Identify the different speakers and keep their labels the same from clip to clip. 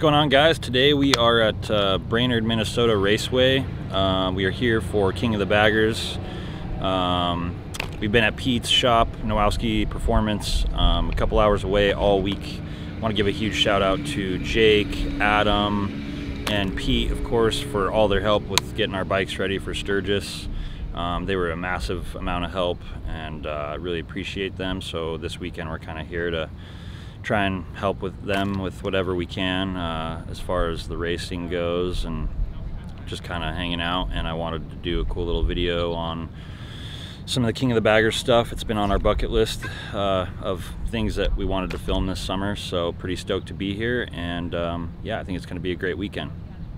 Speaker 1: going on, guys? Today we are at Brainerd, Minnesota Raceway. We are here for King of the Baggers. We've been at Pete's shop, Nowowski Performance, a couple hours away all week. I want to give a huge shout out to Jake, Adam, and Pete, of course, for all their help with getting our bikes ready for Sturgis. They were a massive amount of help, and I really appreciate them. So this weekend we're kind of here to try and help with them with whatever we can as far as the racing goes, and just kind of hanging out. And I wanted to do a cool little video on some of the King of the Baggers stuff. It's been on our bucket list of things that we wanted to film this summer, so pretty stoked to be here. And yeah, I think it's going to be a great weekend.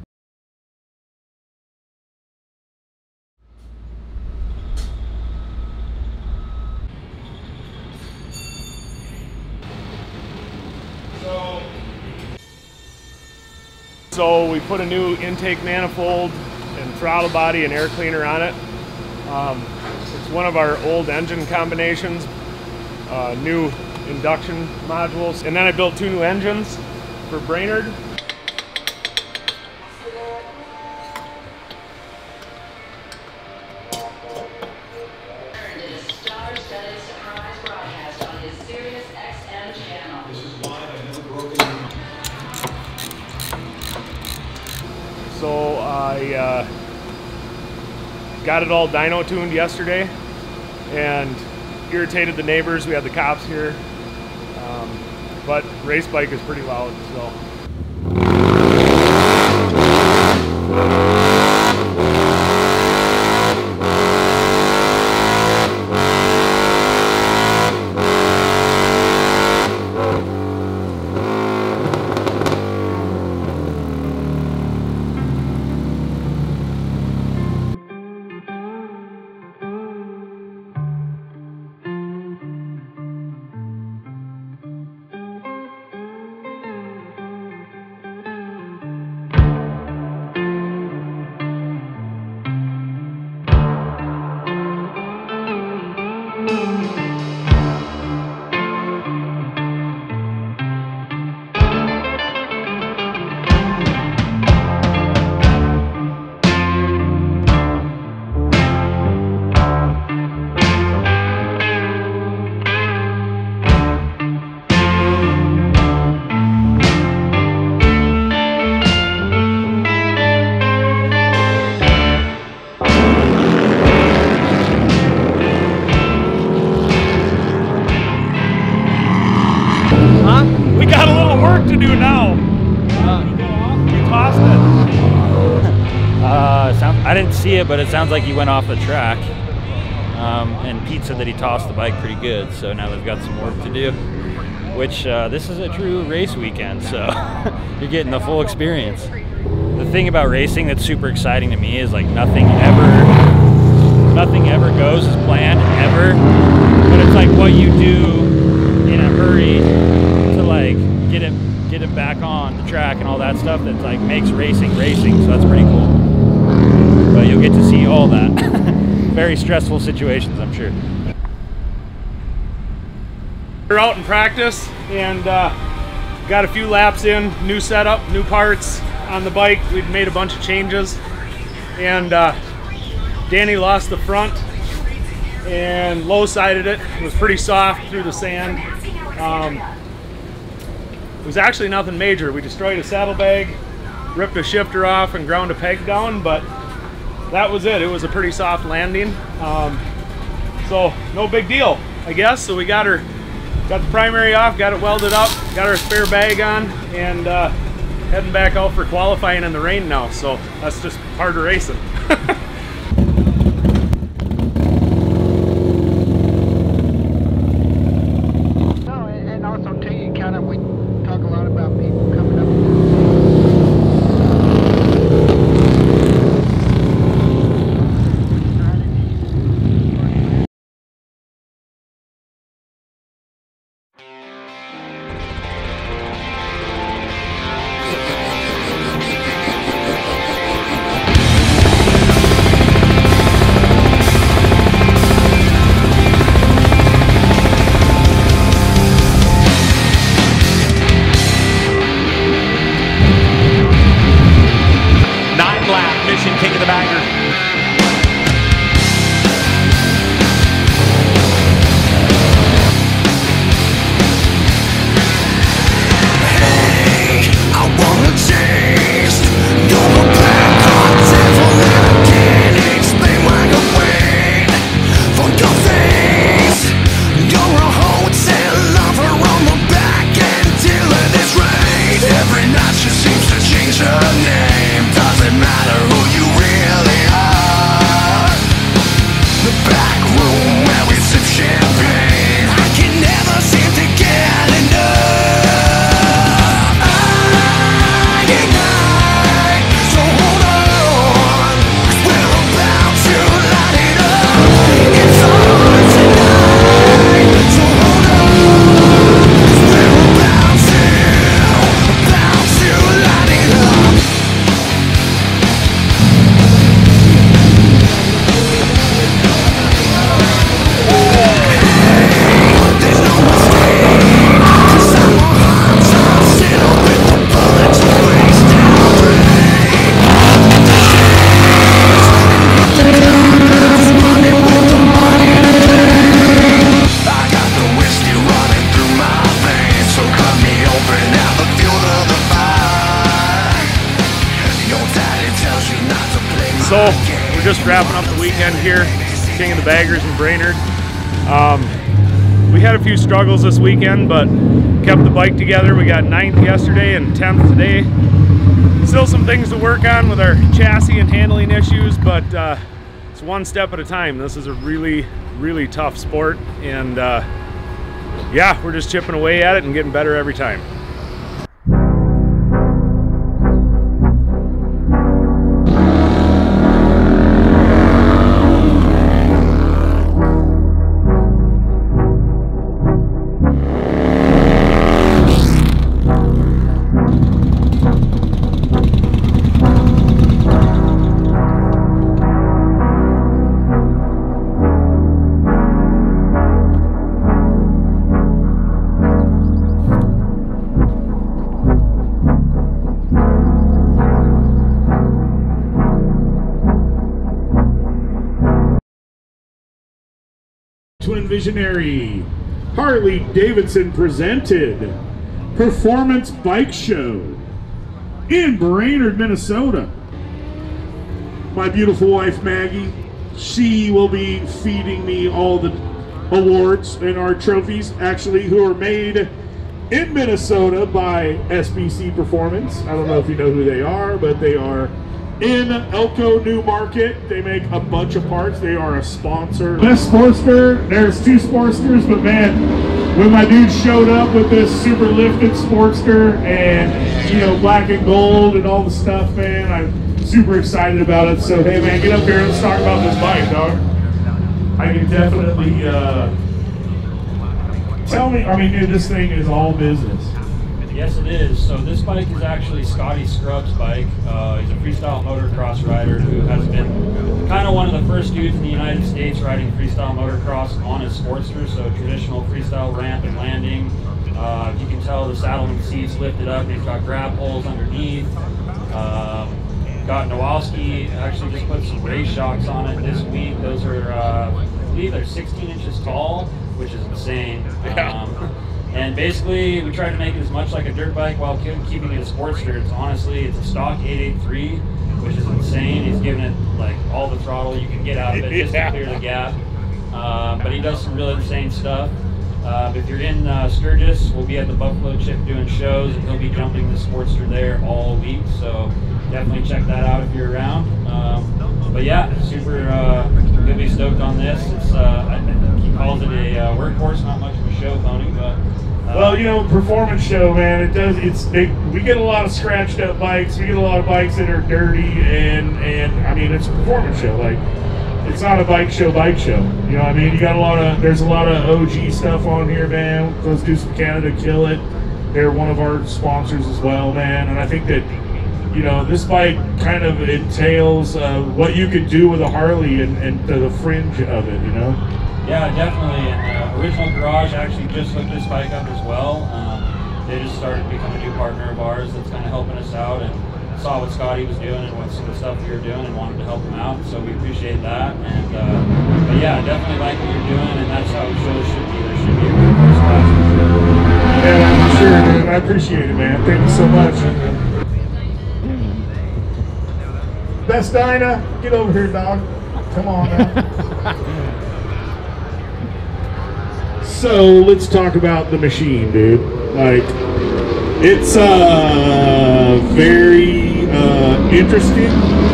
Speaker 2: So we put a new intake manifold and throttle body and air cleaner on it. It's one of our old engine combinations, new induction modules. And then I built 2 new engines for Brainerd. So I got it all dyno tuned yesterday and irritated the neighbors. We had the cops here, but race bike is pretty loud, so. We got a little work to do now. You tossed it.
Speaker 1: I didn't see it, but it sounds like he went off the track. And Pete said that he tossed the bike pretty good, so now they've got some work to do. Which this is a true race weekend, so you're getting the full experience. The thing about racing that's super exciting to me is like nothing ever goes as planned, ever. But it's like what you do in a hurry to like get it back on the track and all that stuff that like makes racing, so that's pretty cool. But you'll get to see all that. Very stressful situations, I'm sure.
Speaker 2: We're out in practice and got a few laps in, new setup, new parts on the bike. We've made a bunch of changes, and Danny lost the front and low-sided it. It was pretty soft through the sand. It was actually nothing major. We destroyed a saddlebag, ripped a shifter off, and ground a peg down, but that was it. It was a pretty soft landing. So no big deal, I guess. So we got the primary off, got it welded up, got our spare bag on, and heading back out for qualifying in the rain now. So that's just part of racing.
Speaker 3: edition King of the Baggers.
Speaker 2: So we're just wrapping up the weekend here, King of the Baggers in Brainerd. We had a few struggles this weekend, but kept the bike together. We got 9th yesterday and 10th today. Still some things to work on with our chassis and handling issues, but it's one step at a time. This is a really, really tough sport, and yeah, we're just chipping away at it and getting better every time.
Speaker 4: Twin Visionary Harley Davidson presented Performance Bike Show in Brainerd, Minnesota. My beautiful wife Maggie, she will be feeding me all the awards and our trophies, actually, who are made in Minnesota by SBC Performance. I don't know if you know who they are, but they are in Elko New Market. They make a bunch of parts. They are a sponsor. Best Sportster, there's 2 Sportsters, but man, when my dude showed up with this super lifted Sportster and, you know, black and gold and all the stuff, man, I'm super excited about it. So hey man, get up here and let's talk about this bike, dog. I can definitely tell me, I mean, dude, this thing is all business.
Speaker 1: Yes, it is. So this bike is actually Scotty Scrub's bike. He's a freestyle motocross rider who has been kind of one of the first dudes in the United States riding freestyle motocross on his Sportster, so traditional freestyle ramp and landing. You can tell the saddle and seats lifted up. He's got grab holes underneath. Got Nowalski actually just put some race shocks on it this week. Those are, I believe they're 16 inches tall, which is insane. And basically, we tried to make it as much like a dirt bike while keeping it a Sportster. It's a stock 883, which is insane. He's giving it like all the throttle you can get out of it just to clear the gap. But he does some really insane stuff. If you're in Sturgis, we'll be at the Buffalo Chip doing shows, and he'll be jumping the Sportster there all week. So definitely check that out if you're around. But yeah, super gonna be stoked on this. It's I think he calls it a workhorse, not much of a show pony, but.
Speaker 4: Well, you know, performance show, man, it does, it's big. We get a lot of scratched up bikes. We get a lot of bikes that are dirty, and I mean, it's a performance show. Like, it's not a bike show. You know what I mean? You got a lot of, there's a lot of OG stuff on here, man. Let's do some Canada Kill It. They're one of our sponsors as well, man. And I think that, you know, this bike kind of entails what you could do with a Harley and the fringe of it, you know?
Speaker 1: Yeah, definitely. And Original Garage actually just hooked this bike up as well. They just started to become a new partner of ours that's kind of helping us out. And saw what Scotty was doing and what some of the stuff we were doing and wanted to help him out. So we appreciate that. And but yeah, definitely like what you're doing, and that's how shows should be. There should be a good first class.
Speaker 4: Yeah, I'm sure, man. I appreciate it, man. Thank you so much. Best Dinah, get over here, dog. Come on, man. So let's talk about the machine, dude. Like, it's very interesting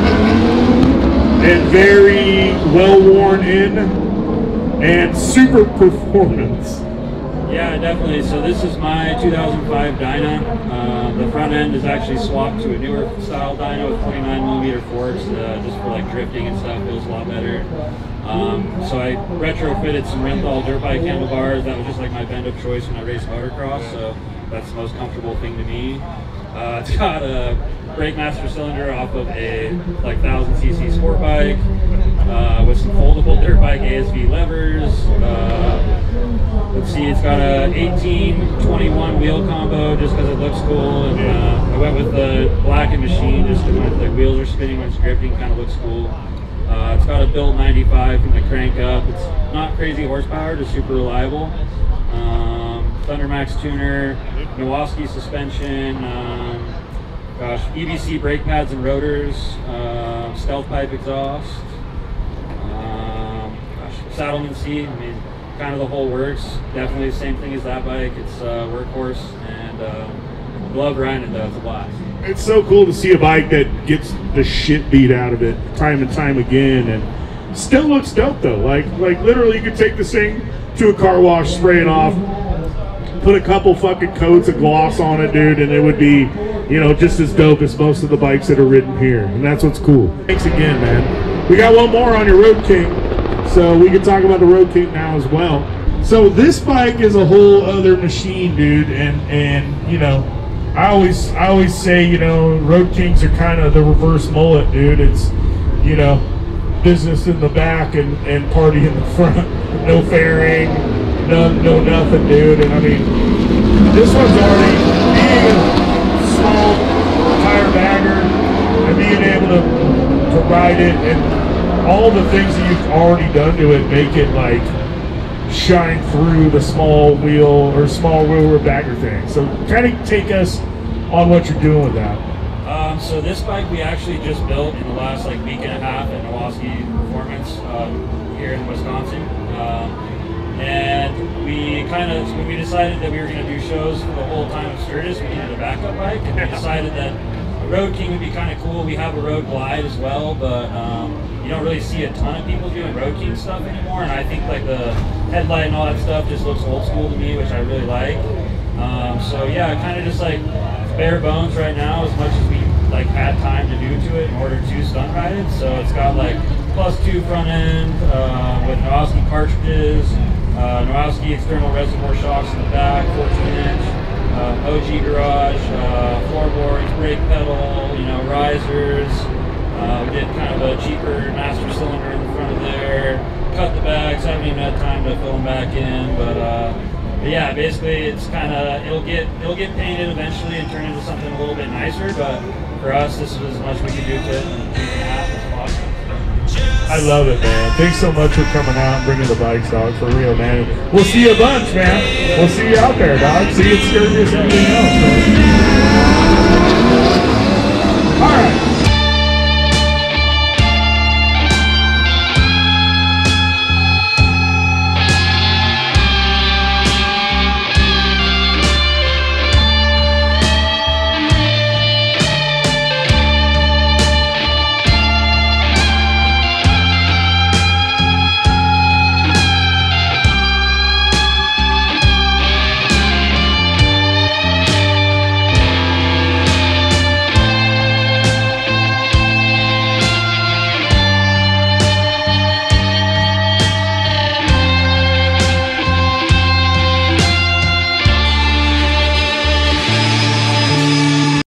Speaker 4: and very well worn in and super performance.
Speaker 1: Yeah, definitely. So this is my 2005 Dyna. The front end is actually swapped to a newer style Dyna with 29mm forks, just for like drifting and stuff. Feels a lot better. So I retrofitted some Renthal dirt bike handlebars. That was just like my bend of choice when I raced motocross. So that's the most comfortable thing to me. It's got a brake master cylinder off of a like 1000cc sport bike with some foldable dirt bike ASV levers. Let's see, it's got a 18-21 wheel combo just because it looks cool, and I went with the Black & Machine just because the wheels are spinning when it's gripping, kind of looks cool. It's got a built 95 from the crank up. It's not crazy horsepower, just super reliable. Thundermax tuner, Nowosky suspension, EBC brake pads and rotors, stealth pipe exhaust, Saddleman seat. I mean, kind of the whole works. Definitely the same thing as that bike. It's workhorse, and love riding it though. It's a blast.
Speaker 4: It's so cool to see a bike that gets the shit beat out of it time and time again, and still looks dope though. Like literally, you could take this thing to a car wash, spray it off, put a couple fucking coats of gloss on it, dude, and it would be, you know, just as dope as most of the bikes that are ridden here. And that's what's cool. Thanks again, man. We got one more on your Road King, so we can talk about the Road King now as well. So this bike is a whole other machine, dude, and you know, I always say, you know, Road Kings are kind of the reverse mullet, dude. It's, you know, business in the back and party in the front. No fairing, no nothing, dude. And I mean, this one's already being a small tire bagger and being able to ride it, and all the things that you've already done to it make it like shine through the small wheel or small wheel bagger thing. So kind of take us on what you're doing with that.
Speaker 1: So this bike we actually just built in the last like week and a half at Nowosky Performance here in Wisconsin. And we when we decided that we were going to do shows for the whole time of Sturgis, we needed a backup bike, and we decided that a Road King would be kind of cool. We have a Road Glide as well, but you don't really see a ton of people doing Road King stuff anymore, and I think like the headlight and all that stuff just looks old school to me, which I really like. So yeah, kind of just like bare bones right now, as much as we like had time to do to it in order to stunt ride it. So it's got like +2 front end with Nowosky cartridges, Nowosky external reservoir shocks in the back, 14-inch, OG garage, floorboards, brake pedal, you know, risers. We did kind of a cheaper master cylinder in the front of there, cut the bags, haven't even had time to fill them back in, but yeah, basically it's kind of, it'll get painted eventually and turn into something a little bit nicer, but for us, this was as much as we could do to it in a week and a half. It's awesome.
Speaker 4: I love it, man. Thanks so much for coming out and bringing the bikes, dog, for real, man. We'll see you a bunch, man. We'll see you out there, dog. See you at Sturgis and everything else, man.